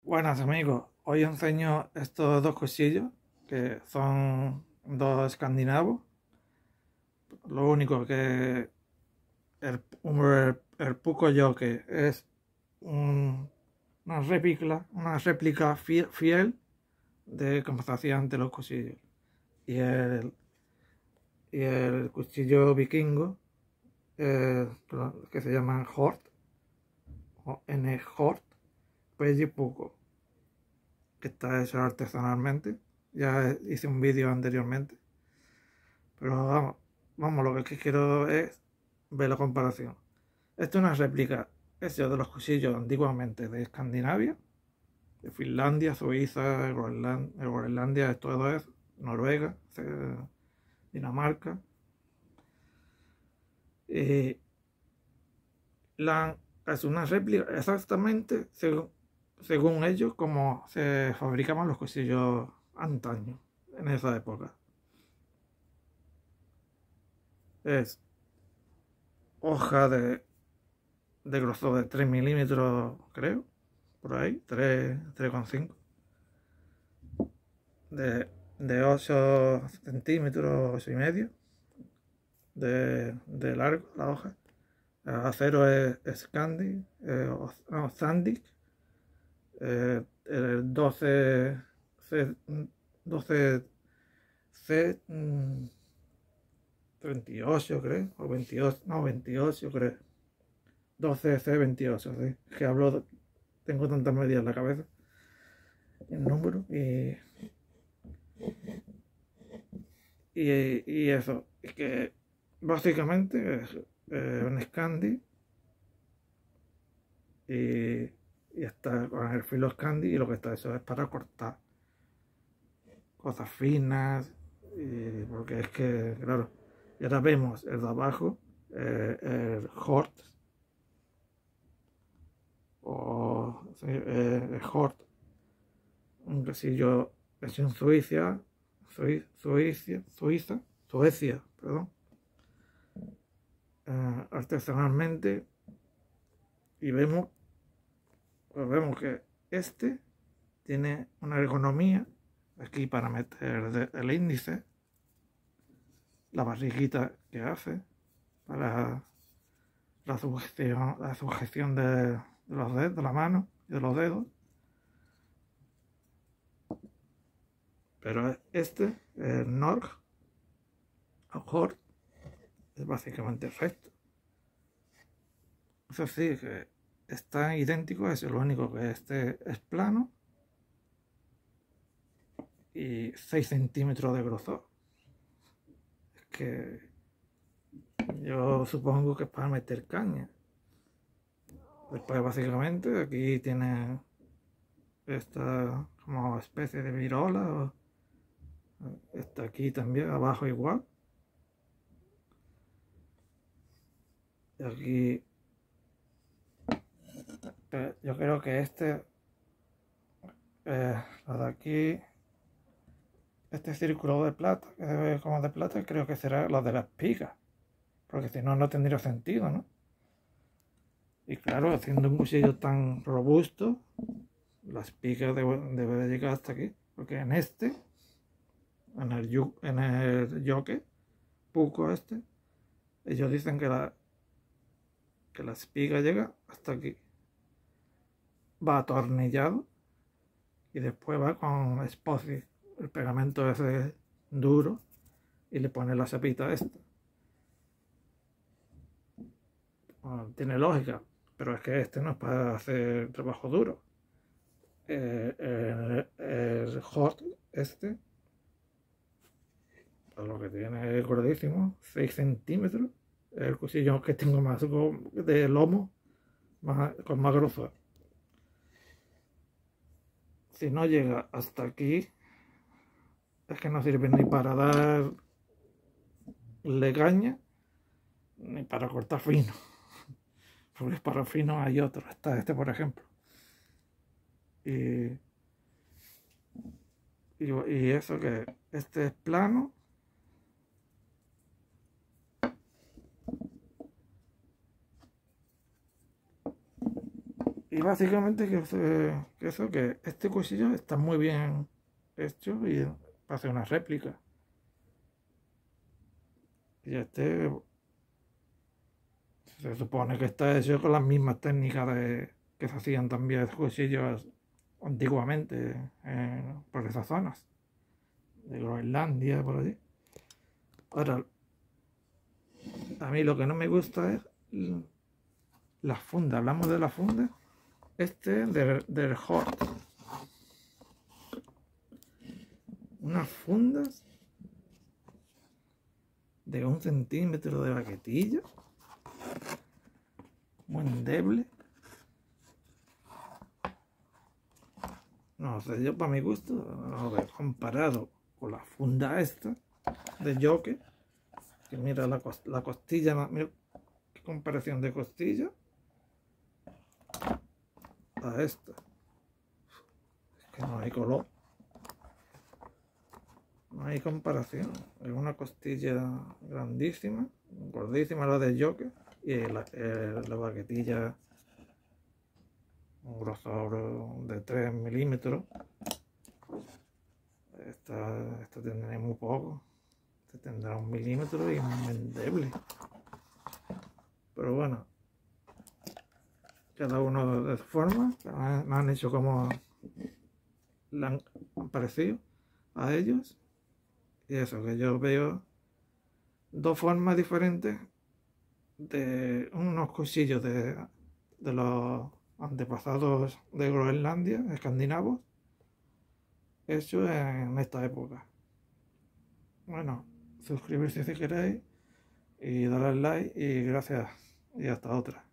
Buenas amigos, hoy os enseño estos dos cuchillos que son dos escandinavos. Lo único que el Puko Yoke es una réplica fiel de cómo se hacía antes los cuchillos. Y el cuchillo vikingo, que se llama Hort o N Hort, pues es Puko, que está hecho artesanalmente. Ya hice un vídeo anteriormente, pero vamos, lo que quiero es ver la comparación. Esta es una réplica hecha de los cuchillos antiguamente de Escandinavia, de Finlandia, Suiza, Groenlandia, todo eso, Noruega, Dinamarca. Y es una réplica exactamente según ellos como se fabricaban los cuchillos antaño, en esa época. Es hoja de grosor de 3 milímetros, creo, por ahí, 3,5, de 8 centímetros, 8 y medio de largo la hoja. El acero es Scandi, Zandic, el 12 C 38, creo, o 28, no, 28, creo. 12C28, ¿sí? Que tengo tantas medidas en la cabeza, el número, y eso, es que básicamente es un Scandi, y está con el filo Scandi, y lo que está eso es para cortar cosas finas, porque es que, claro, y ahora vemos el de abajo, el Hort, o sí, el Hort, un quesillo hecho en Suecia, perdón, artesanalmente, y vemos que este tiene una ergonomía aquí para meter el índice, la barriguita que hace para la sujeción de los dedos, de la mano y de los dedos. Pero el Norg, o Hort, es básicamente recto. Eso sí, que está idéntico, es lo único que este es plano y 6 centímetros de grosor. Es que yo supongo que es para meter caña. Después básicamente aquí tiene esta como especie de virola, está aquí también, abajo igual. Y aquí yo creo que lo de aquí, este círculo de plata, que se ve como de plata, creo que será lo de las espigas, porque si no, no tendría sentido, ¿no? Y claro, haciendo un cuchillo tan robusto, la espiga debe de llegar hasta aquí, porque en el yoke, Puko ellos dicen que la espiga llega hasta aquí, va atornillado y después va con Esposi, el pegamento ese duro, y le pone la chapita esta. Bueno, tiene lógica, pero es que este no es para hacer trabajo duro. El Hot pues lo que tiene es gordísimo, 6 centímetros. El cuchillo que tengo más de lomo, con más grosor. Si no llega hasta aquí, es que no sirve ni para dar legaña ni para cortar fino. Porque para fino hay otro, está este por ejemplo. Y, y eso que este es plano, Y básicamente que este cuchillo está muy bien hecho y para hacer una réplica. Y este se supone que está hecho con las mismas técnicas que se hacían también los cuchillos antiguamente por esas zonas de Groenlandia, por allí. Ahora, a mí lo que no me gusta es la funda. Hablamos de la funda. Del Hort. Unas fundas de 1 centímetro de baquetilla. Muy endeble. No sé, yo para mi gusto, a ver, comparado con la funda esta de Joker, que mira la costilla, mira qué comparación de costilla a esta. Es que no hay color. No hay comparación. Es una costilla grandísima, gordísima la de Joker, y la baquetilla un grosor de 3 milímetros. Esta tendrá muy poco. Esta tendrá 1 milímetro y es muy endeble. Pero bueno, cada uno de sus formas me han hecho como le han parecido a ellos. Y eso, que yo veo 2 formas diferentes de unos cuchillos de los antepasados de Groenlandia, escandinavos, hechos en esta época. Bueno, suscribirse si queréis y darle al like y gracias y hasta otra.